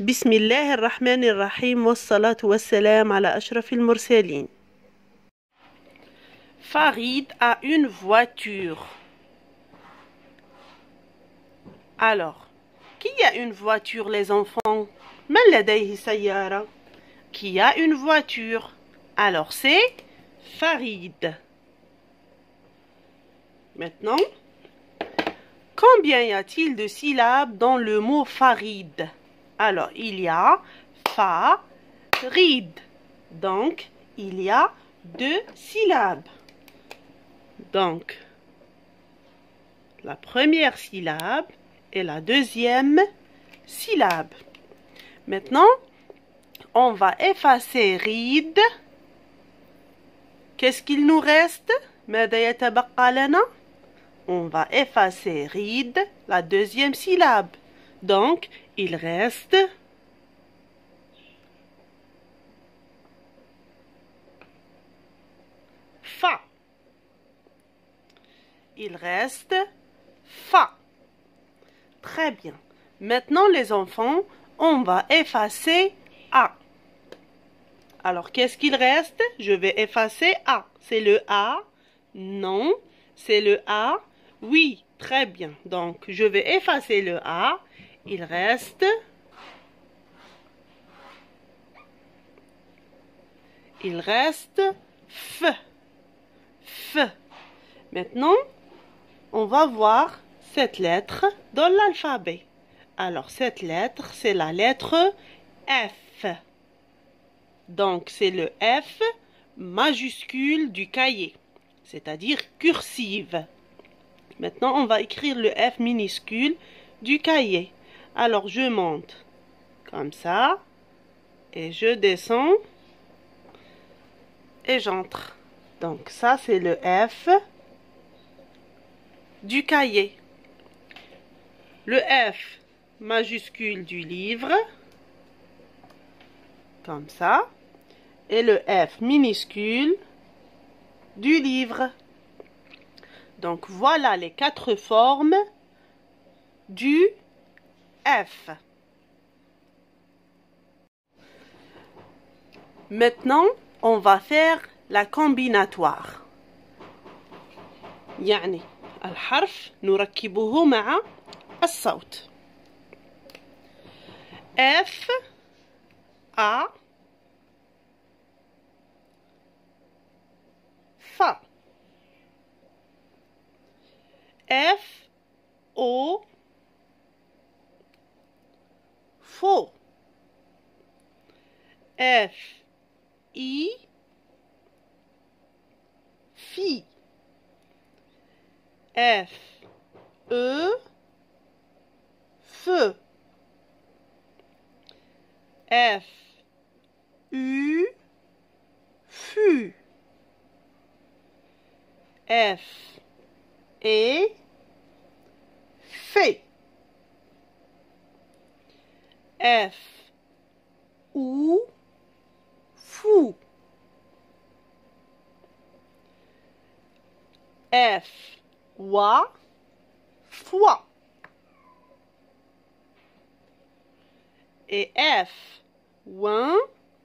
بسم الله الرحمن الرحيم والصلاة والسلام على أشرف المرسلين. Farid a une voiture. Alors, qui a une voiture les enfants? من لديه سيارة? Qui a une voiture? Alors c'est Farid. Maintenant, combien y a-t-il de syllabes dans le mot Farid? Alors, il y a Farid. Donc, il y a 2 syllabes. Donc, la première syllabe et la deuxième syllabe. Maintenant, on va effacer Rid. Qu'est-ce qu'il nous reste? ماذا يتبقى لنا? On va effacer Rid, la deuxième syllabe. Donc, il reste Fa. Il reste Fa. Très bien. Maintenant, les enfants, on va effacer A. Alors, qu'est-ce qu'il reste? Je vais effacer A. C'est le A? Non. C'est le A? Oui. Très bien. Donc, je vais effacer le A. Il reste F. F. Maintenant, on va voir cette lettre dans l'alphabet. Alors, cette lettre, c'est la lettre F. Donc, c'est le F majuscule du cahier, c'est-à-dire cursive. Maintenant, on va écrire le F minuscule du cahier. Alors, je monte comme ça, et je descends, et j'entre. Donc, ça, c'est le F du cahier. Le F majuscule du livre, comme ça, et le F minuscule du livre. Donc, voilà les 4 formes du F. Maintenant, on va faire la combinatoire. يعني الحرف نركبه مع الصوت. F A Fa. F O Fo. F I Fi. F E Feu. F U Fu. F et Fait. F ou Fou. F Wa Foi. Et F Ouin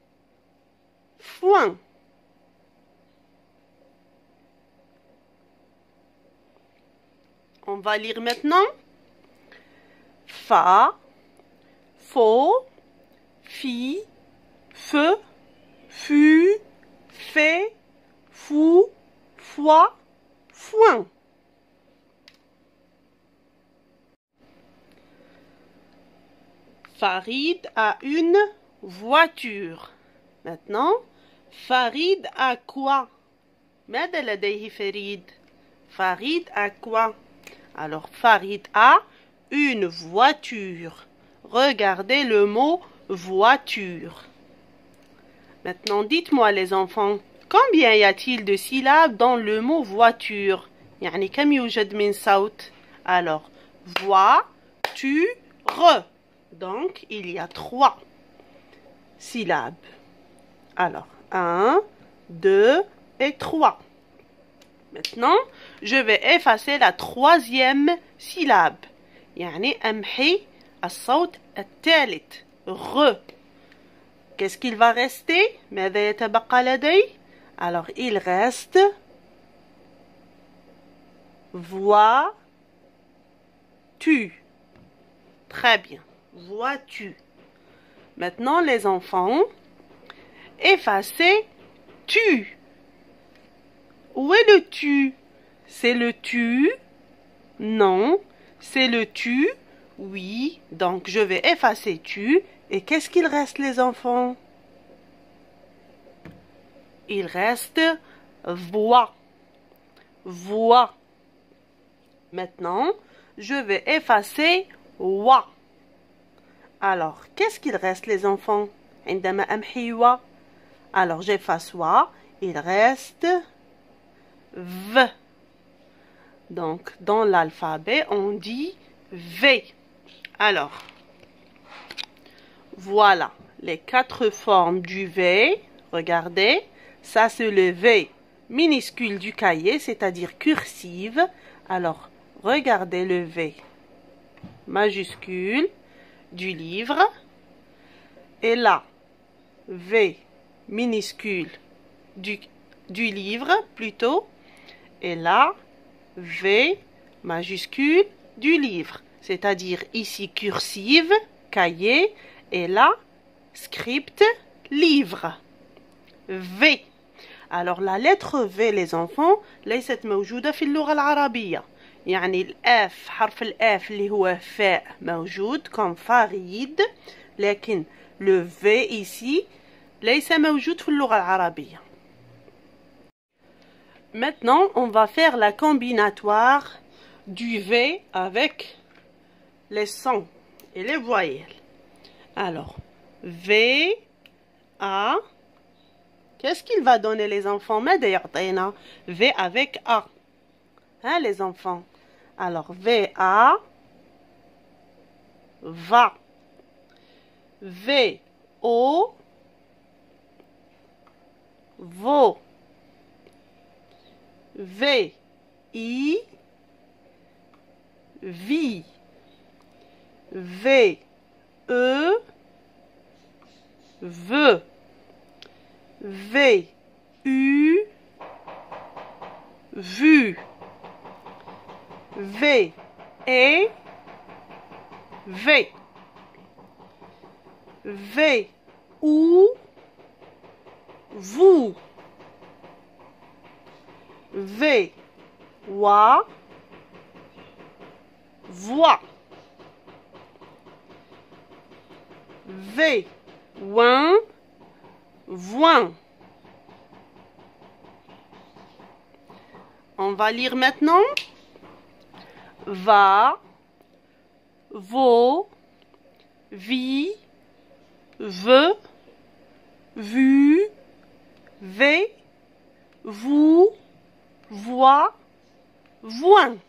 Foin. On va lire maintenant. Fa, Fo, Fi, Feu, Fu, Fait, Fou, Foi, Foin. Farid a une voiture. Maintenant, Farid a quoi? ماذا لديه فريد? Farid a quoi? Alors, Farid a une voiture. Regardez le mot voiture. Maintenant, dites-moi les enfants, combien y a-t-il de syllabes dans le mot voiture? يعني كم يوجد من صوت? Alors, voiture. Donc, il y a 3 syllabes. Alors, 1, 2 et 3. Maintenant, je vais effacer la 3e syllabe. يعني أمحي الصوت الثالث. re. Qu'est-ce qu'il va rester? ماذا يتبقى لدي? Alors, il reste vois-tu. Très bien. Vois-tu. Maintenant, les enfants, effacez tu. Où est le tu? C'est le tu? Non. C'est le tu? Oui. Donc, je vais effacer tu. Et qu'est-ce qu'il reste, les enfants? Il reste voix. Voix. Maintenant, je vais effacer wa. Alors, qu'est-ce qu'il reste, les enfants? عندما أمحي wa. Alors, j'efface wa. Il reste v. Donc, dans l'alphabet, on dit v. Alors, voilà les 4 formes du v. Regardez, ça c'est le v minuscule du cahier, c'est-à-dire cursive. Alors, regardez le v majuscule du livre. Et là, v minuscule du livre plutôt. Et là, v majuscule du livre. C'est-à-dire ici cursive, cahier. Et là, script, livre. V. Alors la lettre V les enfants ليست موجودة في اللغة العربية. يعني الأف حرف الأف اللي هو فاء موجود comme فريد. لكن le V ici ليس موجود في اللغة العربية. Maintenant on va faire la combinatoire du V avec les sons et les voyelles. Alors V, A. Qu'est-ce qu'il va donner les enfants? V avec A. Hein les enfants? Alors V, A. Va. V, O. Vo. V, I. Vi. V, E. Ve. V, U, vu. V, et, V. V, ou, vous. V, wa, voix. V, ouin, voin. On va lire maintenant. Va, vo, vi, ve, vu, ve, vous, voix, voin.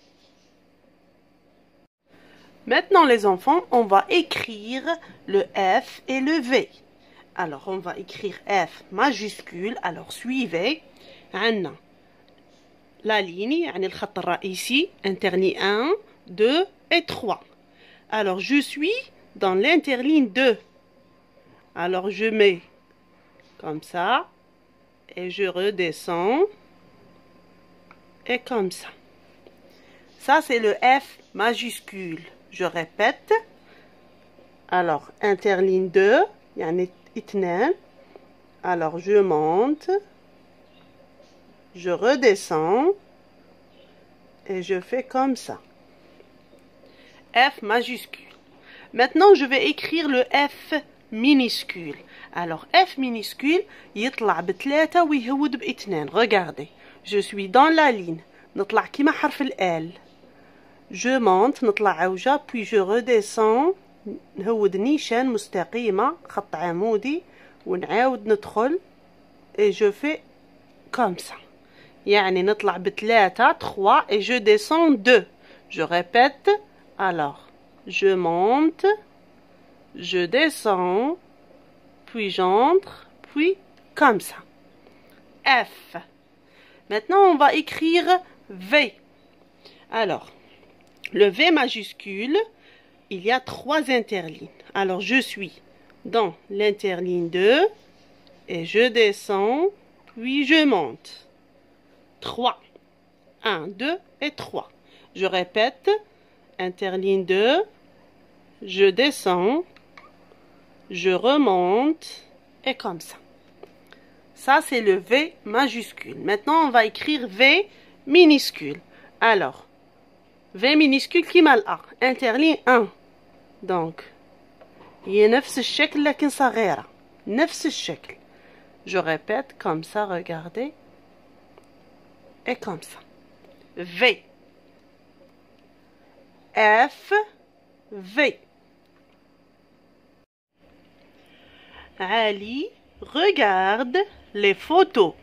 Maintenant les enfants, on va écrire le F et le V. Alors on va écrire F majuscule. Alors suivez. عندنا la ligne, يعني الخط الرئيسي, interligne 1, 2 et 3. Alors je suis dans l'interligne 2. Alors je mets comme ça et je redescends et comme ça. Ça c'est le F majuscule. Je répète. Alors interligne 2, يعني 2. Alors je monte, je redescends et je fais comme ça. F majuscule. Maintenant je vais écrire le F minuscule. Alors F minuscule يطلع ب3 ويهود ب2. Regardez, je suis dans la ligne. نطلع كيما حرف ال. Je monte, نطلع عوجة, puis je redescends. نهود نيشان مستقيمة خط عمودي ونعاود ندخل et je fais comme ça. يعني نطلع ب3 3 et je descends 2. Je répète. Alors je monte, je descends, puis j'entre, puis comme ça. F. Maintenant on va écrire V. Alors le V majuscule, il y a 3 interlignes. Alors, je suis dans l'interligne 2 et je descends, puis je monte. 3. 1, 2 et 3. Je répète, interligne 2, je descends, je remonte, et comme ça. Ça, c'est le V majuscule. Maintenant, on va écrire V minuscule. Alors, V minuscule qui mal A. Interligne 1. Donc, هي نفس الشكل لكن صغيرة. نفس الشكل. Je répète comme ça, regardez. Et comme ça. V. F. V. Ali regarde les photos.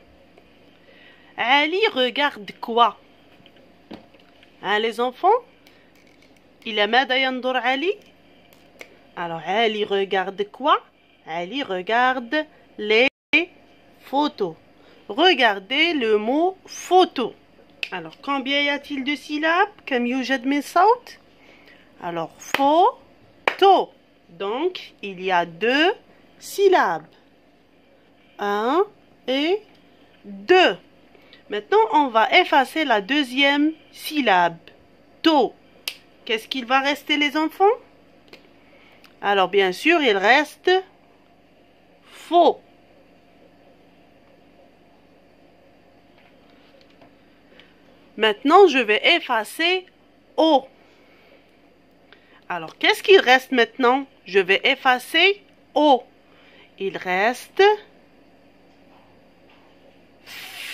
Ali regarde quoi? Hein, les enfants? إلى ماذا ينظر علي? Alors, Ali regarde quoi? Ali regarde les photos. Regardez le mot photo. Alors, combien y a-t-il de syllabes? كم يوجد من صوت? Alors, photo. Donc, il y a 2 syllabes. 1 et 2. Maintenant, on va effacer la deuxième syllabe. To. Qu'est-ce qu'il va rester, les enfants? Alors, bien sûr, il reste faux. Maintenant, je vais effacer O. Alors, qu'est-ce qu'il reste maintenant? Je vais effacer O. Il reste F.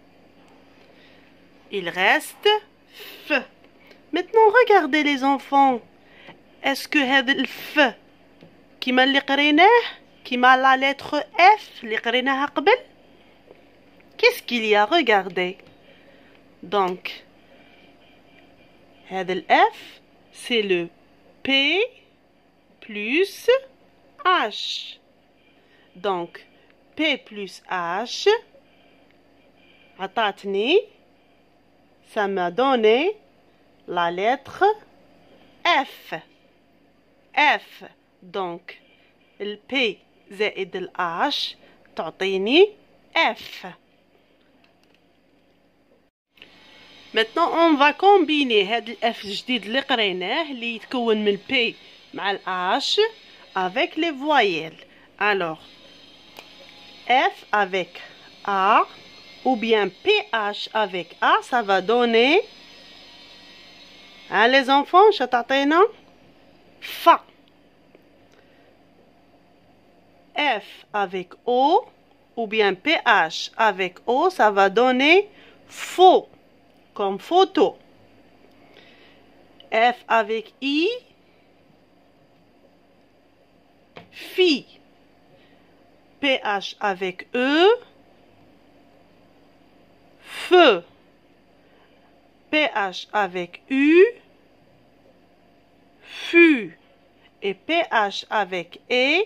Il reste F. Maintenant, regardez les enfants. Est-ce que هذا الف كيما اللي قريناه كيما la lettre F اللي قريناها قبل؟ Qu'est-ce qu'il y a? Regardez. Donc, هذا الF c'est le P plus H. Donc, P plus H عطاتني, ça m'a donné la lettre F. F. Donc, le P زائد ال H تعطيني F. Maintenant, on va combiner هاد ال F الجديد اللي قريناه اللي يتكون من P مع ال H avec les voyelles. Alors, F avec A ou bien PH avec A, ça va donner, hein, les enfants, je t'attends, Fa. F avec O ou bien PH avec O, ça va donner faux, comme photo. F avec I, fille. PH avec E, feu. PH avec U, fut. Et PH avec E,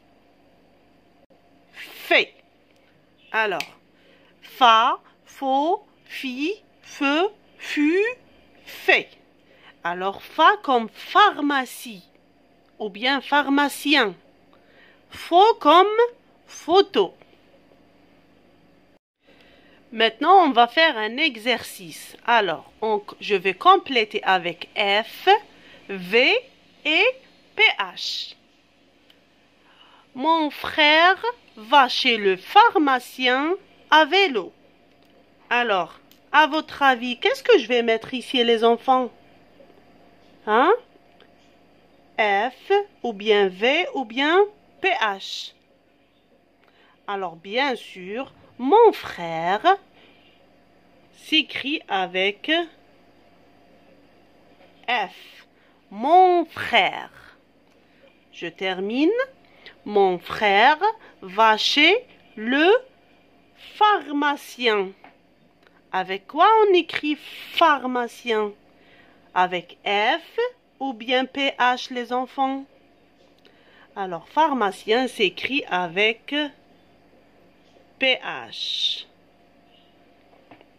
fait. Alors, fa, faux, fi, feu, fut, fait. Alors, fa comme pharmacie ou bien pharmacien. Faux comme photo. Maintenant, on va faire un exercice. Alors, je vais compléter avec F, V et PH. Mon frère va chez le pharmacien à vélo. Alors, à votre avis, qu'est-ce que je vais mettre ici, les enfants? Hein? F ou bien V ou bien PH. Alors, bien sûr, mon frère s'écrit avec F. Mon frère. Je termine. Mon frère va chez le pharmacien. Avec quoi on écrit pharmacien? Avec F ou bien PH, les enfants? Alors, pharmacien s'écrit avec PH.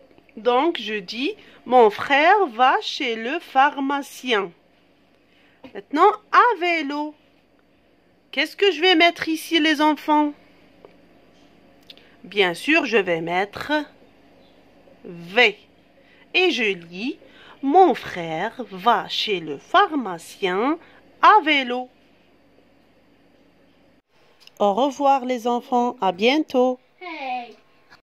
Donc, je dis, mon frère va chez le pharmacien. Maintenant, à vélo. Qu'est-ce que je vais mettre ici, les enfants? Bien sûr, je vais mettre V. Et je lis, mon frère va chez le pharmacien à vélo. Au revoir les enfants, à bientôt.